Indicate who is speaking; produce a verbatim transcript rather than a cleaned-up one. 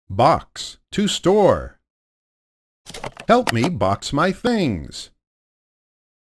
Speaker 1: Box, to store. Help me box my things.